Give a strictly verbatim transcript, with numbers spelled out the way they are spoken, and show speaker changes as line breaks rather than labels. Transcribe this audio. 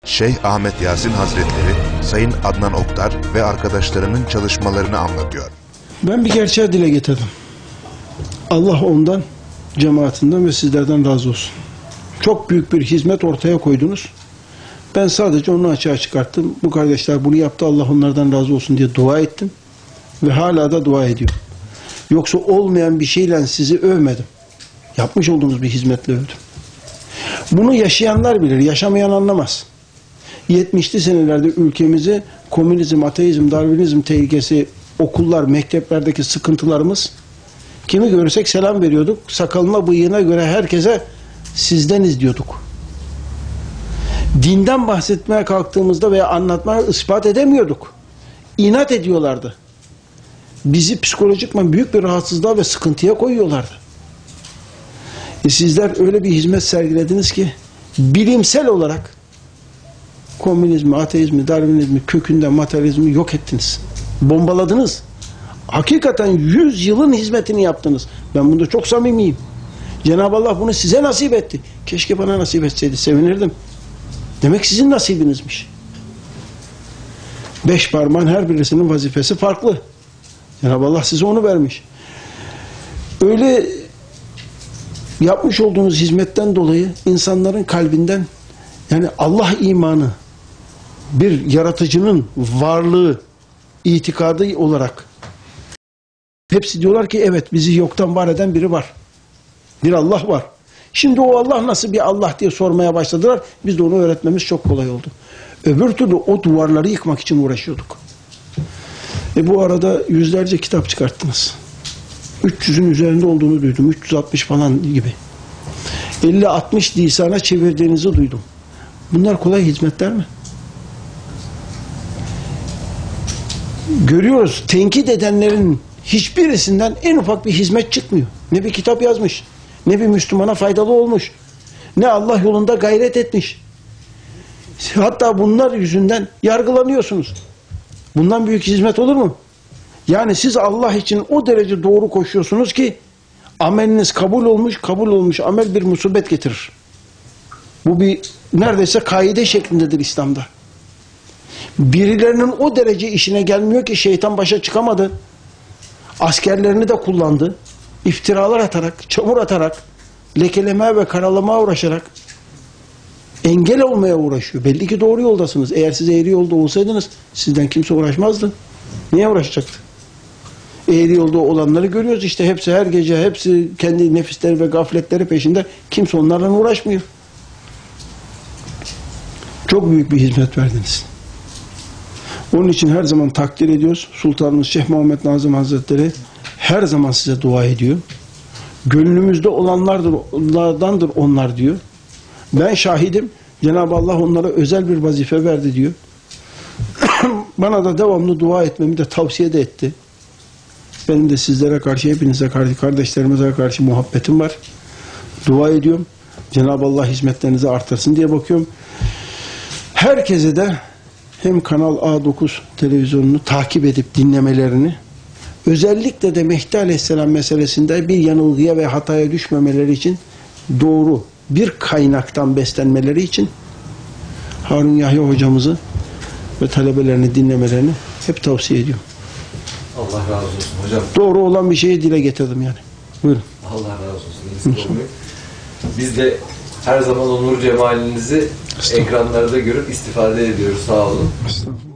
Şeyh Ahmet Yasin Hazretleri, Sayın Adnan Oktar ve arkadaşlarının çalışmalarını anlatıyor.
Ben bir gerçeği dile getirdim. Allah ondan, cemaatinden ve sizlerden razı olsun. Çok büyük bir hizmet ortaya koydunuz. Ben sadece onu açığa çıkarttım. Bu kardeşler bunu yaptı, Allah onlardan razı olsun diye dua ettim. Ve hala da dua ediyorum. Yoksa olmayan bir şeyle sizi övmedim. Yapmış olduğunuz bir hizmetle övdüm. Bunu yaşayanlar bilir, yaşamayan anlamaz. yetmişli senelerde ülkemizi komünizm, ateizm, darwinizm tehlikesi, okullar, mekteplerdeki sıkıntılarımız, kimi görürsek selam veriyorduk. Sakalına, bıyığına göre herkese sizdeniz diyorduk. Dinden bahsetmeye kalktığımızda veya anlatmaya ispat edemiyorduk. İnat ediyorlardı. Bizi psikolojikman büyük bir rahatsızlığa ve sıkıntıya koyuyorlardı. E sizler öyle bir hizmet sergilediniz ki bilimsel olarak komünizmi, ateizmi, darwinizmi, kökünden materyalizmi yok ettiniz. Bombaladınız. Hakikaten yüz yılın hizmetini yaptınız. Ben bunda çok samimiyim. Cenab-ı Allah bunu size nasip etti. Keşke bana nasip etseydi, sevinirdim. Demek sizin nasibinizmiş. Beş parmağın her birisinin vazifesi farklı. Cenab-ı Allah size onu vermiş. Öyle yapmış olduğunuz hizmetten dolayı insanların kalbinden, yani Allah imanı, bir yaratıcının varlığı, itikadı olarak hepsi diyorlar ki evet, bizi yoktan var eden biri var. Bir Allah var. Şimdi o Allah nasıl bir Allah diye sormaya başladılar. Biz de onu öğretmemiz çok kolay oldu. Öbür türlü o duvarları yıkmak için uğraşıyorduk. E bu arada yüzlerce kitap çıkarttınız. üç yüzün üzerinde olduğunu duydum. üç yüz altmış falan gibi. elli altmış lisana çevirdiğinizi duydum. Bunlar kolay hizmetler mi? Görüyoruz, tenkit edenlerin hiçbirisinden en ufak bir hizmet çıkmıyor. Ne bir kitap yazmış, ne bir Müslümana faydalı olmuş, ne Allah yolunda gayret etmiş. Hatta bunlar yüzünden yargılanıyorsunuz. Bundan büyük hizmet olur mu? Yani siz Allah için o derece doğru koşuyorsunuz ki ameliniz kabul olmuş, kabul olmuş amel bir musibet getirir. Bu bir neredeyse kaide şeklindedir İslam'da. Birilerinin o derece işine gelmiyor ki şeytan başa çıkamadı. Askerlerini de kullandı. İftiralar atarak, çamur atarak, lekelemeye ve karalamaya uğraşarak engel olmaya uğraşıyor. Belli ki doğru yoldasınız. Eğer siz eğri yolda olsaydınız sizden kimse uğraşmazdı. Niye uğraşacaktı? Eğri yolda olanları görüyoruz işte, hepsi her gece, hepsi kendi nefisleri ve gafletleri peşinde. Kimse onlarla uğraşmıyor. Çok büyük bir hizmet verdiniz. Onun için her zaman takdir ediyoruz. Sultanımız Şeyh Muhammed Nazım Hazretleri her zaman size dua ediyor. Gönlümüzde olanlardır, onlardandır onlar diyor. Ben şahidim. Cenab-ı Allah onlara özel bir vazife verdi diyor. Bana da devamlı dua etmemi de tavsiye de etti. Benim de sizlere karşı, hepinize karşı, kardeşlerimize karşı muhabbetim var. Dua ediyorum. Cenab-ı Allah hizmetlerinizi artırsın diye bakıyorum. Herkese de hem Kanal A dokuz televizyonunu takip edip dinlemelerini, özellikle de Mehdi Aleyhisselam meselesinde bir yanılgıya ve hataya düşmemeleri için doğru bir kaynaktan beslenmeleri için Harun Yahya hocamızı ve talebelerini dinlemelerini hep tavsiye ediyorum.
Allah razı olsun hocam.
Doğru olan bir şeyi dile getirdim yani. Buyurun.
Allah razı olsun. Biz de her zaman o nur cemalinizi ekranlarda görüp istifade ediyoruz. Sağ olun.